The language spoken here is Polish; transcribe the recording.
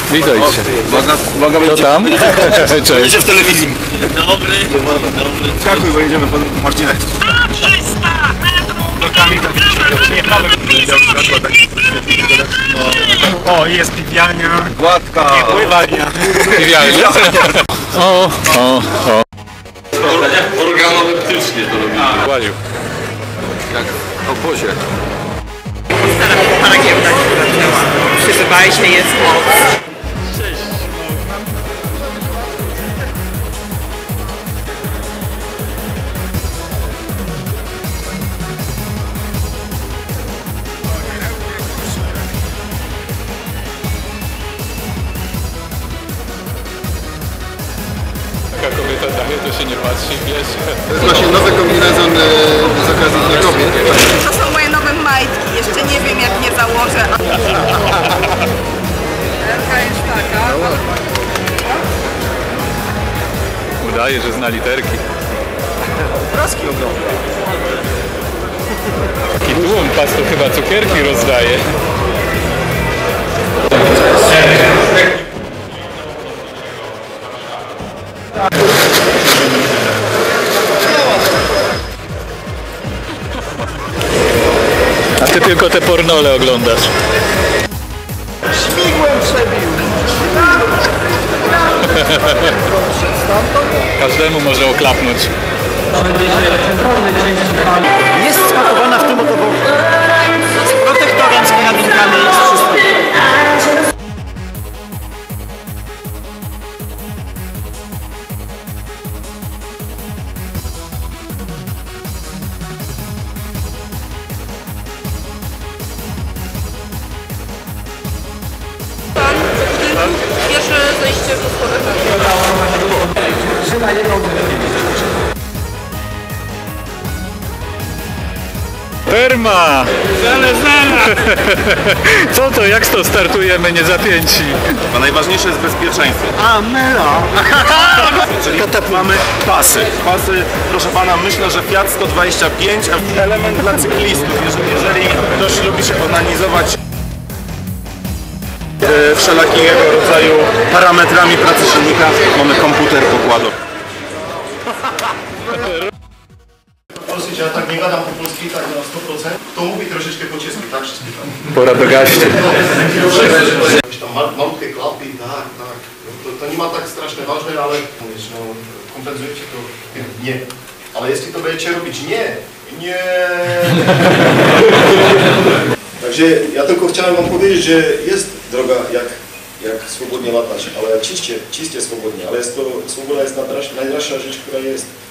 Witajcie. Uwaga, Co tam? Cześć. Będzie w telewizji. Dobry. Skakuj, bo jedziemy po Marcinę. 300 metrów! O, jest piwialnia, Gładka. pływalnia. Piwialnia. O. Organoleptycznie to robi. Łaziu. Jak w obozie. Pana giełda się zaczęła. Przyzywaj się, jest moc. Taka kobieta daje, to się nie patrzy, bierze. To jest właśnie nowy kombinezon z okazji dla kobiet. To są moje nowe majtki. Jeszcze nie wiem, jak nie założę. Elka jest taka. Udaje, że zna literki. Praski ogląda. Taki tłum, pas to chyba cukierki rozdaje. A ty tylko te pornole oglądasz. Śmigłem przebił. Każdemu może oklapnąć. Jest spakowana w tym oto z protektorem, z karabinkami, z wszystkim. Pierwsze zejście do spotkania. Perma! Co to? Jak to startujemy niezapięci? A najważniejsze jest bezpieczeństwo. A, myla! Czyli mamy pasy. Pasy, proszę pana, myślę, że Fiat 125, a element dla cyklistów. Jeżeli ktoś lubi się onanizować wszelakiego rodzaju parametrami pracy silnika, mamy komputer pokładowy. Ja tak nie gadam po polsku, tak na 100%. To mówi troszeczkę po czesku, tak? Wszystkie tam. Pora do gaści. Jakieś tam malutkie klapy, tak. To nie ma tak strasznie ważne, ale mówisz, no, kompenzujecie to nie. Ale jeśli to będziecie robić nie. Także ja tylko chciałem wam powiedzieć, że jest droga jak swobodnie latać, ale ciście swobodnie, ale jest to, swoboda jest najdraższa rzecz, która jest.